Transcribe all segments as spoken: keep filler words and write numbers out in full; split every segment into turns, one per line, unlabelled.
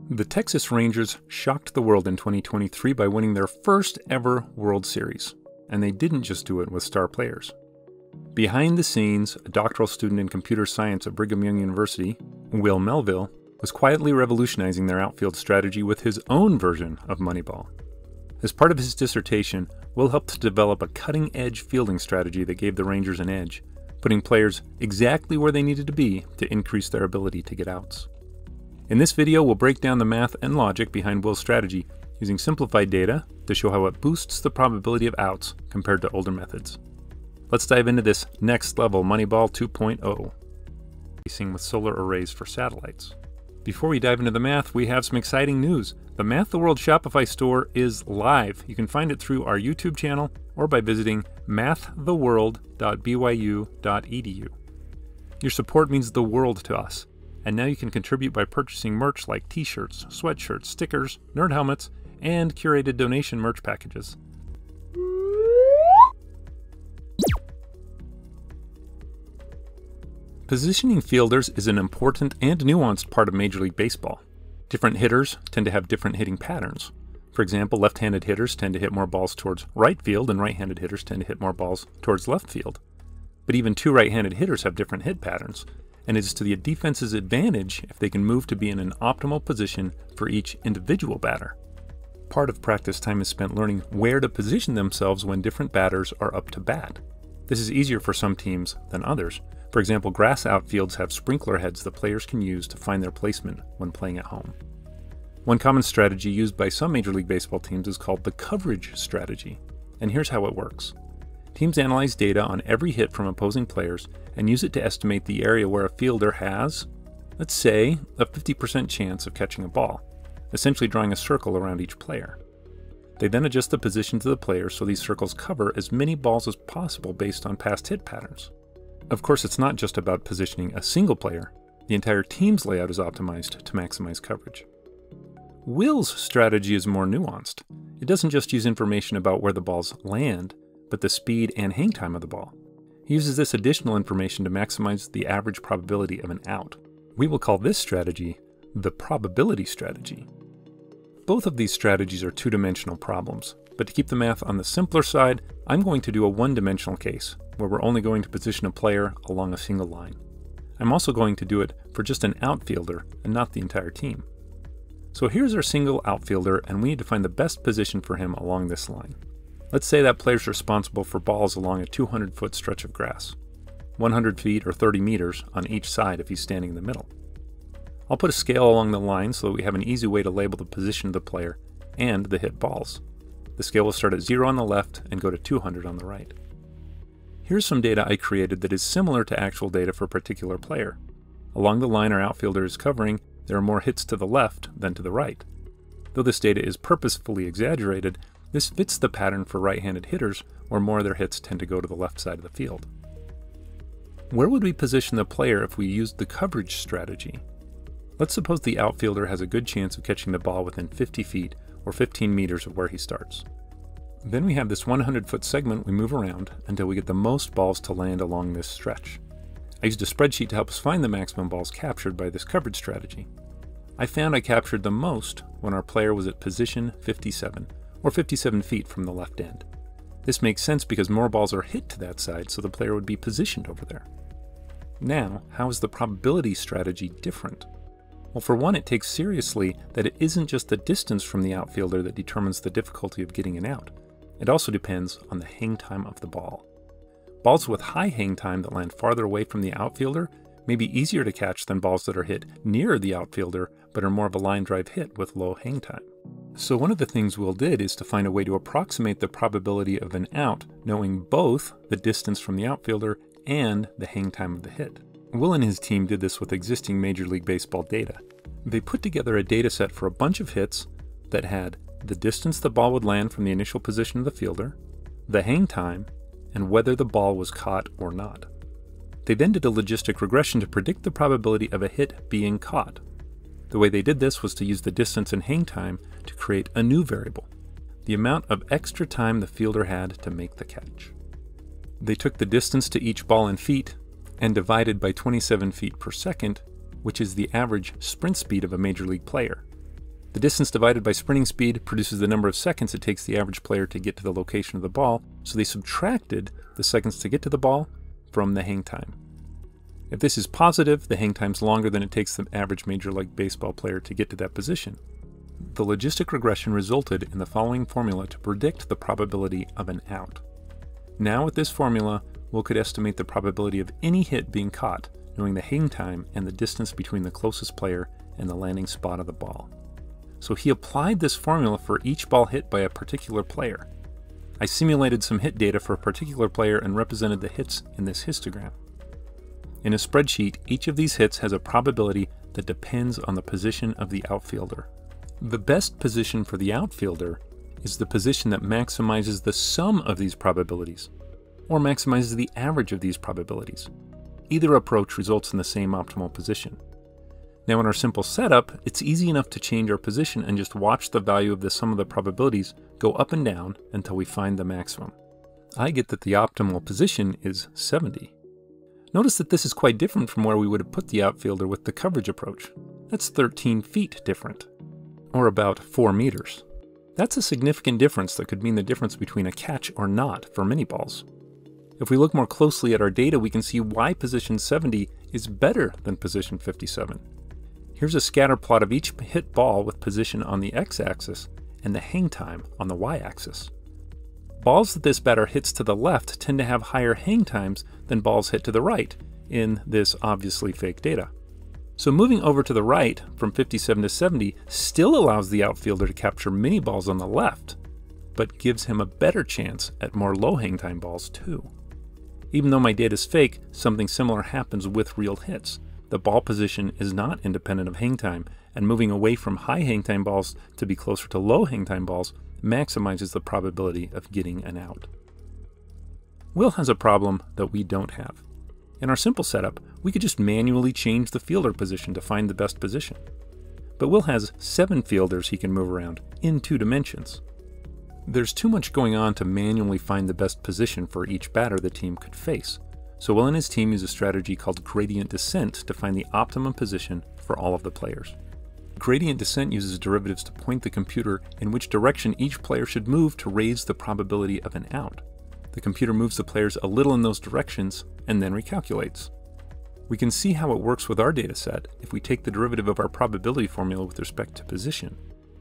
The Texas Rangers shocked the world in twenty twenty-three by winning their first ever World Series, and they didn't just do it with star players. Behind the scenes, a doctoral student in computer science at Brigham Young University, Will Melville, was quietly revolutionizing their outfield strategy with his own version of Moneyball. As part of his dissertation, Will helped to develop a cutting-edge fielding strategy that gave the Rangers an edge, putting players exactly where they needed to be to increase their ability to get outs. In this video, we'll break down the math and logic behind Will's strategy using simplified data to show how it boosts the probability of outs compared to older methods. Let's dive into this next level Moneyball two point oh, racing with solar arrays for satellites. Before we dive into the math, we have some exciting news. The Math the World Shopify store is live. You can find it through our YouTube channel or by visiting math the world dot b y u dot e d u. Your support means the world to us. And now you can contribute by purchasing merch like t-shirts, sweatshirts, stickers, nerd helmets, and curated donation merch packages. Positioning fielders is an important and nuanced part of Major League Baseball. Different hitters tend to have different hitting patterns. For example, left-handed hitters tend to hit more balls towards right field, and right-handed hitters tend to hit more balls towards left field. But even two right-handed hitters have different hit patterns, and it is to the defense's advantage if they can move to be in an optimal position for each individual batter. Part of practice time is spent learning where to position themselves when different batters are up to bat. This is easier for some teams than others. For example, grass outfields have sprinkler heads that players can use to find their placement when playing at home. One common strategy used by some Major League Baseball teams is called the coverage strategy, and here's how it works. Teams analyze data on every hit from opposing players and use it to estimate the area where a fielder has, let's say, a fifty percent chance of catching a ball, essentially drawing a circle around each player. They then adjust the positions of the players so these circles cover as many balls as possible based on past hit patterns. Of course, it's not just about positioning a single player. The entire team's layout is optimized to maximize coverage. Will's strategy is more nuanced. It doesn't just use information about where the balls land, but the speed and hang time of the ball. He uses this additional information to maximize the average probability of an out. We will call this strategy the probability strategy. Both of these strategies are two-dimensional problems, but to keep the math on the simpler side, I'm going to do a one-dimensional case, where we're only going to position a player along a single line. I'm also going to do it for just an outfielder and not the entire team. So here's our single outfielder, and we need to find the best position for him along this line. Let's say that player's responsible for balls along a two hundred foot stretch of grass, one hundred feet or thirty meters on each side if he's standing in the middle. I'll put a scale along the line so that we have an easy way to label the position of the player and the hit balls. The scale will start at zero on the left and go to two hundred on the right. Here's some data I created that is similar to actual data for a particular player. Along the line our outfielder is covering, there are more hits to the left than to the right. Though this data is purposefully exaggerated, this fits the pattern for right-handed hitters, where more of their hits tend to go to the left side of the field. Where would we position the player if we used the coverage strategy? Let's suppose the outfielder has a good chance of catching the ball within fifty feet or fifteen meters of where he starts. Then we have this one hundred foot segment we move around until we get the most balls to land along this stretch. I used a spreadsheet to help us find the maximum balls captured by this coverage strategy. I found I captured the most when our player was at position fifty-seven, or fifty-seven feet from the left end. This makes sense because more balls are hit to that side, so the player would be positioned over there. Now, how is the probability strategy different? Well, for one, it takes seriously that it isn't just the distance from the outfielder that determines the difficulty of getting an out. It also depends on the hang time of the ball. Balls with high hang time that land farther away from the outfielder may be easier to catch than balls that are hit near the outfielder but are more of a line drive hit with low hang time. So one of the things Will did is to find a way to approximate the probability of an out, knowing both the distance from the outfielder and the hang time of the hit. Will and his team did this with existing Major League Baseball data. They put together a data set for a bunch of hits that had the distance the ball would land from the initial position of the fielder, the hang time, and whether the ball was caught or not. They then did a logistic regression to predict the probability of a hit being caught. The way they did this was to use the distance and hang time to create a new variable, the amount of extra time the fielder had to make the catch. They took the distance to each ball in feet and divided by twenty-seven feet per second, which is the average sprint speed of a major league player. The distance divided by sprinting speed produces the number of seconds it takes the average player to get to the location of the ball, so they subtracted the seconds to get to the ball from the hang time. If this is positive, the hang time is longer than it takes the average Major League Baseball player to get to that position. The logistic regression resulted in the following formula to predict the probability of an out. Now with this formula, Will could estimate the probability of any hit being caught, knowing the hang time and the distance between the closest player and the landing spot of the ball. So he applied this formula for each ball hit by a particular player. I simulated some hit data for a particular player and represented the hits in this histogram. In a spreadsheet, each of these hits has a probability that depends on the position of the outfielder. The best position for the outfielder is the position that maximizes the sum of these probabilities, or maximizes the average of these probabilities. Either approach results in the same optimal position. Now in our simple setup, it's easy enough to change our position and just watch the value of the sum of the probabilities go up and down until we find the maximum. I get that the optimal position is seventy. Notice that this is quite different from where we would have put the outfielder with the coverage approach. That's thirteen feet different, or about four meters. That's a significant difference that could mean the difference between a catch or not for mini balls. If we look more closely at our data, we can see why position seventy is better than position fifty-seven. Here's a scatter plot of each hit ball with position on the x-axis and the hang time on the y-axis. Balls that this batter hits to the left tend to have higher hang times than balls hit to the right in this obviously fake data. So moving over to the right from fifty-seven to seventy still allows the outfielder to capture mini balls on the left, but gives him a better chance at more low hang time balls too. Even though my data is fake, something similar happens with real hits. The ball position is not independent of hang time, and moving away from high hang time balls to be closer to low hang time balls maximizes the probability of getting an out. Will has a problem that we don't have. In our simple setup, we could just manually change the fielder position to find the best position. But Will has seven fielders he can move around in two dimensions. There's too much going on to manually find the best position for each batter the team could face. So Will and his team use a strategy called gradient descent to find the optimum position for all of the players. Gradient descent uses derivatives to point the computer in which direction each player should move to raise the probability of an out. The computer moves the players a little in those directions and then recalculates. We can see how it works with our data set if we take the derivative of our probability formula with respect to position.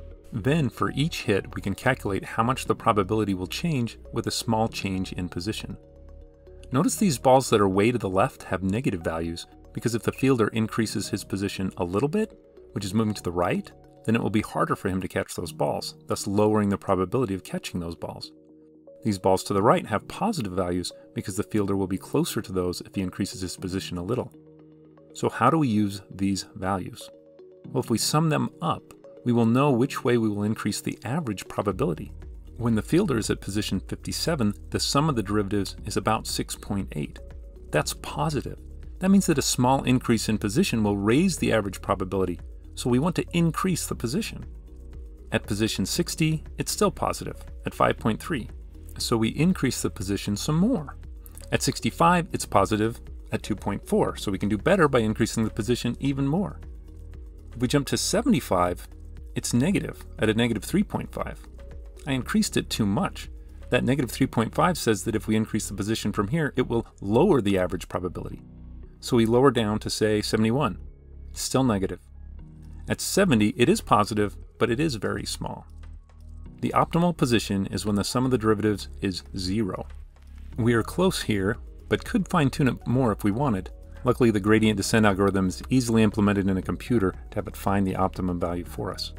Then for each hit we can calculate how much the probability will change with a small change in position. Notice these balls that are way to the left have negative values because if the fielder increases his position a little bit, which is moving to the right, then it will be harder for him to catch those balls, thus lowering the probability of catching those balls. These balls to the right have positive values because the fielder will be closer to those if he increases his position a little. So how do we use these values? Well, if we sum them up, we will know which way we will increase the average probability. When the fielder is at position fifty-seven, the sum of the derivatives is about six point eight. That's positive. That means that a small increase in position will raise the average probability, so we want to increase the position. At position sixty, it's still positive, at five point three, so we increase the position some more. At sixty-five, it's positive at two point four, so we can do better by increasing the position even more. If we jump to seventy-five, it's negative at a negative three point five. I increased it too much. That negative three point five says that if we increase the position from here, it will lower the average probability. So we lower down to say seventy-one. Still negative. At seventy, it is positive, but it is very small. The optimal position is when the sum of the derivatives is zero. We are close here, but could fine-tune it more if we wanted. Luckily, the gradient descent algorithm is easily implemented in a computer to have it find the optimum value for us.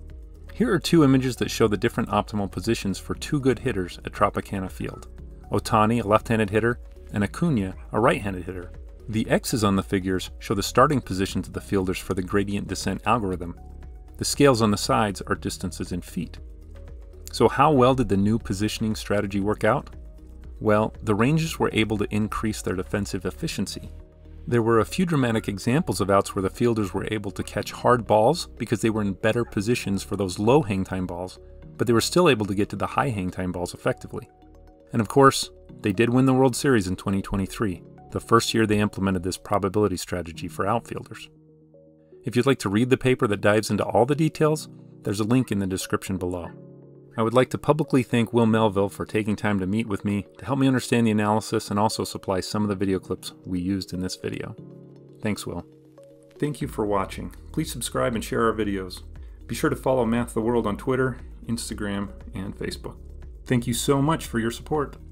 Here are two images that show the different optimal positions for two good hitters at Tropicana Field. Ohtani, a left-handed hitter, and Acuna, a right-handed hitter. The X's on the figures show the starting positions of the fielders for the gradient descent algorithm. The scales on the sides are distances in feet. So how well did the new positioning strategy work out? Well, the Rangers were able to increase their defensive efficiency. There were a few dramatic examples of outs where the fielders were able to catch hard balls because they were in better positions for those low hang time balls, but they were still able to get to the high hang time balls effectively. And of course, they did win the World Series in twenty twenty-three, the first year they implemented this probability strategy for outfielders. If you'd like to read the paper that dives into all the details, There's a link in the description below. I would like to publicly thank Will Melville for taking time to meet with me to help me understand the analysis and also supply some of the video clips we used in this video. Thanks, Will. Thank you for watching. Please subscribe and share our videos. Be sure to follow Math the World on Twitter, Instagram, and Facebook. Thank you so much for your support.